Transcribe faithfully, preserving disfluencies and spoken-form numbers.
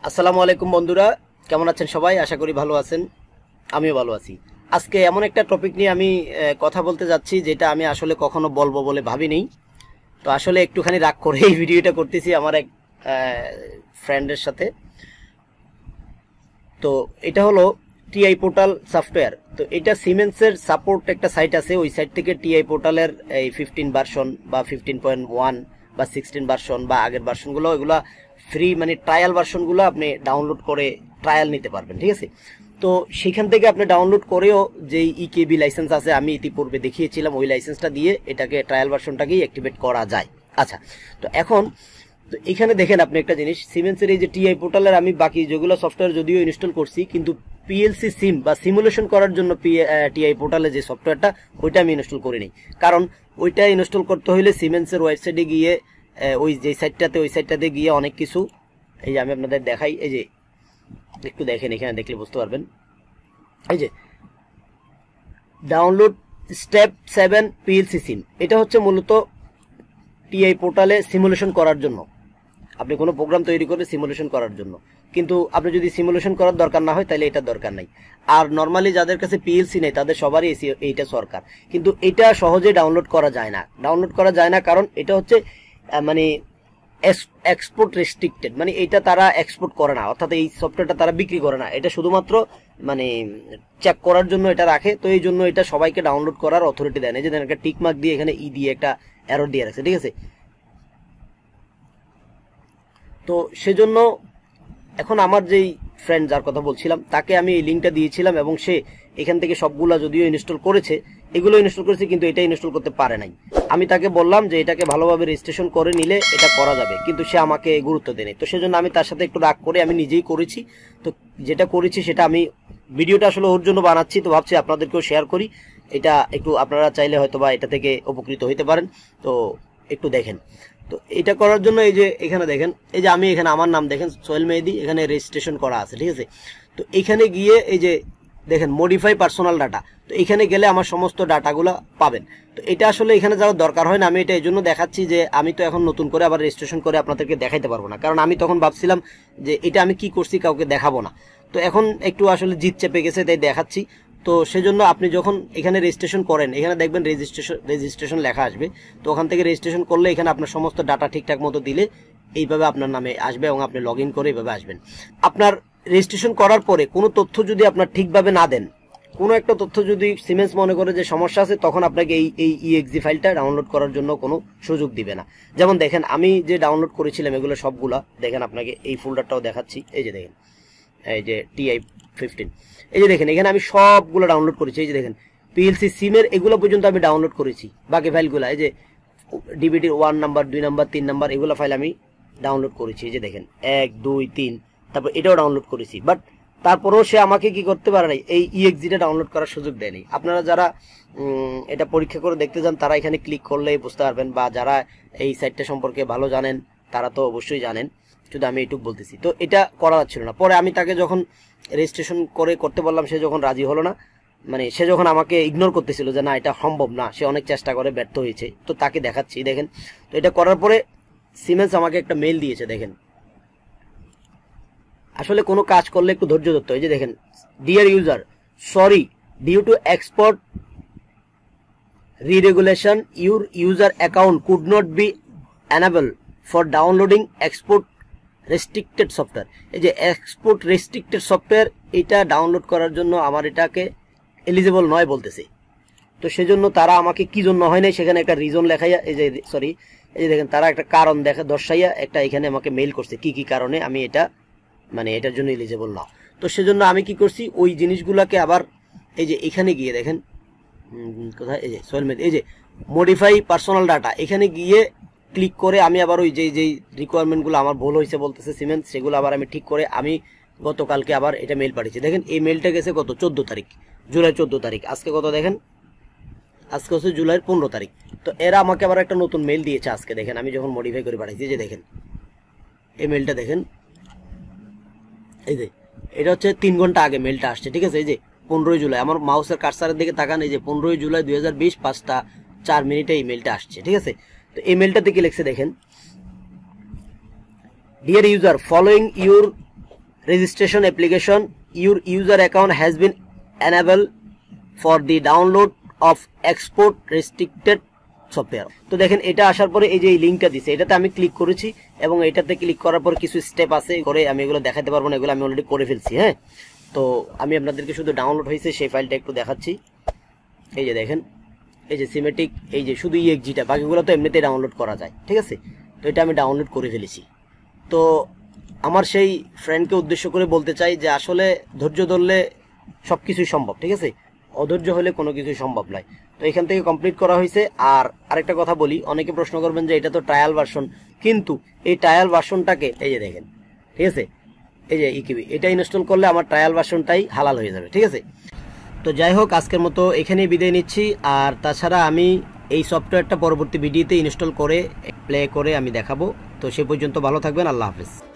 আসসালামু আলাইকুম বন্ধুরা, কেমন আছেন সবাই? আশা করি ভালো আছেন, আমিও ভালো আছি। আজকে এমন একটা টপিক নিয়ে আমি কথা বলতে যাচ্ছি যেটা আমি আসলে কখনো বলবো বলে ভাবিনি। তো আসলে একটুখানি রাগ করে এই ভিডিওটা করতেছি আমার এক ফ্রেন্ডের সাথে। তো এটা হলো টিআই পোর্টাল সফটওয়্যার। তো এটা সিমেন্সের সাপোর্ট একটা সাইট আছে, ওই সাইট থেকে টিআই পোর্টালের এই ফিফটিন ভার্সন বা ফিফটিন পয়েন্ট ওয়ান বা সিক্সটিন ভার্সন বা আগের ভার্সনগুলো, এগুলা ফ্রি মানে ট্রায়াল ভার্সনগুলো আপনি ডাউনলোড করে ট্রায়াল নিতে পারবেন, ঠিক আছে? তো সেখান থেকে আপনি ডাউনলোড করেও যে ইকেবি লাইসেন্স আছে, আমি ইতিপূর্বে দেখিয়েছিলাম, ওই লাইসেন্সটা দিয়ে এটাকে ট্রায়াল ভার্সনটাকেই অ্যাক্টিভেট করা যায়। আচ্ছা, তো এখন তো এখানে দেখেন আপনি একটা জিনিস, সিমেন্সের এই যে টিআই পোর্টালের আমি বাকি যেগুলো সফটওয়্যার যদিও ইনস্টল করছি, কিন্তু পিএলসি সিম বা সিমুলেশন করার জন্য টিআই পোর্টালে যে সফটওয়্যারটা, ওইটা আমি ইনস্টল করিনি। কারণ ওইটা ইনস্টল করতে হলে সিমেন্সের ওয়েবসাইটে গিয়ে ওই যে সাইটটাতে ওই সাইটটাতে গিয়ে অনেক কিছু, এই যে আমি আপনাদের দেখাই, এই যে একটু দেখেন, এখানে দেখলে বুঝতে পারবেন, এই যে download step seven PLC SIM, এটা হচ্ছে মূলত টিআই পোর্টালে সিমুলেশন করার জন্য, আপনি কোনো প্রোগ্রাম তৈরি করে সিমুলেশন করার জন্য। কিন্তু আপনি যদি সিমুলেশন করার দরকার না হয় তাহলে এটার দরকার নাই। আর নর্মালি যাদের কাছে পিএলসি নেই তাদের সবারই এইটা সরকার, কিন্তু এটা সহজে ডাউনলোড করা যায় না। ডাউনলোড করা যায় না কারণ এটা হচ্ছে মানে এক্সপোর্ট রেস্ট্রিক্টেড, মানে এটা তারা এক্সপোর্ট করে না, অর্থাৎ এই সফটওয়্যারটা তারা বিক্রি করে না, এটা শুধুমাত্র মানে চেক করার জন্য এটা রাখে। তো এই জন্য এটা সবাইকে ডাউনলোড করার অথরিটি দেয় না। যে একটা টিক মার্ক দিয়ে এখানে ই দিয়ে একটা অ্যারো দিয়ে রাখছে, ঠিক আছে? তো সেজন্য এখন আমার যেই ফ্রেন্ড যার কথা বলছিলাম তাকে আমি এই লিঙ্কটা দিয়েছিলাম, এবং সে এখান থেকে সবগুলা যদিও ইনস্টল করেছে, এগুলো ইনস্টল করেছে, কিন্তু এটা ইনস্টল করতে পারে নাই। আমি তাকে বললাম যে এটাকে ভালোভাবে রেজিস্ট্রেশন করে নিলে এটা করা যাবে, কিন্তু সে আমাকে গুরুত্ব দেয়নি। তো সেজন্য আমি তার সাথে একটু রাগ করে আমি নিজেই করেছি। তো যেটা করেছি সেটা আমি ভিডিওটা আসলে ওর জন্য বানাচ্ছি, তো ভাবছি আপনাদেরকেও শেয়ার করি। এটা একটু আপনারা চাইলে হয়তো বা এটা থেকে উপকৃত হইতে পারেন, তো একটু দেখেন। তো এটা করার জন্য এই যে এখানে দেখেন, এই যে আমি এখানে আমার নাম দেখেন সোহেল মেহেদি, এখানে রেজিস্ট্রেশন করা আছে, ঠিক আছে? তো এখানে গিয়ে এই যে দেখেন মডিফাই পার্সোনাল ডাটা, তো এখানে গেলে আমার সমস্ত ডাটাগুলো পাবেন। তো এটা আসলে এখানে যাওয়ার দরকার হয় না, আমি এটা এই জন্য দেখাচ্ছি যে আমি তো এখন নতুন করে আবার রেজিস্ট্রেশন করে আপনাদেরকে দেখাইতে পারবো না, কারণ আমি তখন ভাবছিলাম যে এটা আমি কি করছি কাউকে দেখাবো না। তো এখন একটু আসলে জিত চেপে গেছে, তাই দেখাচ্ছি। তো সেজন্য আপনি যখন এখানে রেজিস্ট্রেশন করেন, এখানে দেখবেন রেজিস্ট্রেশন রেজিস্ট্রেশন লেখা আসবে। তো ওখান থেকে রেজিস্ট্রেশন করলে এখানে আপনার সমস্ত ডাটা ঠিকঠাক মতো দিলে এইভাবে আপনার নামে আসবে, এবং আপনি লগ ইন করে এইভাবে আসবেন। আপনার রেজিস্ট্রেশন করার পরে কোনো তথ্য যদি আপনার ঠিকভাবে না দেন, কোনো একটা তথ্য যদি সিমেন্স মনে করে যে সমস্যা আছে, তখন আপনাকে এই এই ইএক্সি ফাইলটা ডাউনলোড করার জন্য কোনো সুযোগ দিবে না। যেমন দেখেন আমি যে ডাউনলোড করেছিলাম এগুলো সবগুলা দেখেন, আপনাকে এই ফোল্ডারটাও দেখাচ্ছি, এই যে দেখেন, এই যে টিআই ফিফটিন, এই যে দেখেন এখানে আমি সবগুলো ডাউনলোড করেছি। এই যে দেখেন পিএলসি সিমের এগুলো পর্যন্ত আমি ডাউনলোড করেছি, বাকি ফাইলগুলো এই যে ডিবিটির ওয়ান নাম্বার, দুই নাম্বার, তিন নাম্বার, এগুলো ফাইল আমি ডাউনলোড করেছি। এই যে দেখেন এক দুই তিন, তারপর এটাও ডাউনলোড করেছি। বাট তারপরেও সে আমাকে কি করতে পারে নাই, এই ইএক্সিটা ডাউনলোড করার সুযোগ দেয়নি। আপনারা যারা এটা পরীক্ষা করে দেখতে যান তারা এখানে ক্লিক করলেই বুঝতে পারবেন, বা যারা এই সাইটটা সম্পর্কে ভালো জানেন তারা তো অবশ্যই জানেন, শুধু আমি এইটুকু বলতেছি। তো এটা করা যাচ্ছিল না। পরে আমি তাকে যখন রেজিস্ট্রেশন করে করতে বললাম, সে যখন রাজি হলো না, মানে সে যখন আমাকে ইগনোর করতেছিল যে না এটা সম্ভব না, সে অনেক চেষ্টা করে ব্যর্থ হয়েছে, তো তাকে দেখাচ্ছি দেখেন। তো এটা করার পরে সিমেন্স আমাকে একটা মেল দিয়েছে দেখেন। আসলে কোনো কাজ করলে একটু ধৈর্য ধরতে হয়। যে দেখেন, dear user, sorry due to export reregulation your user account could not be enable for downloading export restricted software. এই যে এক্সপোর্ট রেস্ট্রিক্টেড সফটওয়্যার, এটা ডাউনলোড করার জন্য আমার এটাকে এলিজিবল নয় বলতেছে। তো সেজন্য তারা আমাকে কি জন্য হয় নাই সেখানে একটা রিজন লেখাইয়া, এই যে সরি এই যে দেখেন তারা একটা কারণ দেখা দর্শাইয়া একটা এখানে আমাকে মেইল করছে কি কি কারণে আমি এটা মানে এটার জন্য এলিজিবল না। তো সেজন্য আমি কি করছি, ওই জিনিসগুলোকে আবার এই যে এখানে গিয়ে দেখেন কোথায়, এই যে সোহেল মেহেদি, এই যে মডিফাই পার্সোনাল ডাটা, এখানে গিয়ে ক্লিক করে আমি আবার ওই যে যেই রিকোয়ারমেন্টগুলো আমার ভুল হয়েছে বলতেছে সিমেন্স, সেগুলো আবার আমি ঠিক করে আমি গতকালকে আবার এটা মেল পাঠিয়েছি। দেখেন এই মেলটা গেছে কত, চোদ্দ তারিখ, জুলাই চোদ্দ তারিখ, আজকে কত দেখেন, আজকে হচ্ছে জুলাইয়ের পনেরো তারিখ। তো এরা আমাকে আবার একটা নতুন মেল দিয়েছে আজকে দেখেন, আমি যখন মডিফাই করে পাঠাইছি। যে দেখেন এই মেলটা দেখেন, এই যে এটা হচ্ছে তিন ঘন্টা আগে মেলটা আসছে, ঠিক আছে? এই যে পনেরোই জুলাই, আমার মাউসের কার্সারের দিকে তাকান, এই যে পনেরোই জুলাই দুই হাজার বিশ পাঁচটা চার মিনিটে এই মেলটা আসছে, ঠিক আছে? তো এই মেলটাতে কি লিখছে দেখেন, dear user, following your registration application, your user account has been enable for the download of export restricted software. তো দেখেন এটা আসার পরে এই যে এই লিঙ্কটা দিছে, এটাতে আমি ক্লিক করেছি এবং এটাতে ক্লিক করার পর কিছু স্টেপ আছে করে আমি এগুলো দেখাতে পারবো না, এগুলো আমি অলরেডি করে ফেলছি। হ্যাঁ, তো আমি আপনাদেরকে শুধু ডাউনলোড হয়েছে সেই ফাইলটা একটু দেখাচ্ছি। এই যে দেখেন, এই যে সিমেটিক, এই যে শুধু ইএক্সজিটা, বাকিগুলো তো এমনিতেই ডাউনলোড করা যায়। ঠিক আছে, তো এটা আমি ডাউনলোড করে ফেলেছি। তো আমার সেই ফ্রেন্ডকে উদ্দেশ্য করে বলতে চাই যে আসলে ধৈর্য ধরলে সব কিছুই সম্ভব। ঠিক আছে, অধৈর্য হলে কোনো কিছুই সম্ভব নয়। তো এখান থেকে কমপ্লিট করা হয়েছে। আর আরেকটা কথা বলি, অনেকে প্রশ্ন করবেন যে এটা তো ট্রায়াল ভার্সন, কিন্তু এই ট্রায়াল ভার্সনটাকে এই যে দেখেন, ঠিক আছে, এই যে ইকিবি এটা ইনস্টল করলে আমার ট্রায়াল ভার্সনটাই হালাল হয়ে যাবে। ঠিক আছে, তো যাই হোক আজকের মতো এখানেই বিদায় নিচ্ছি। আর তাছাড়া আমি এই সফটওয়্যারটা পরবর্তী ভিডিওতে ইনস্টল করে প্লে করে আমি দেখাবো। তো সে পর্যন্ত ভালো থাকবেন, আল্লাহ হাফেজ।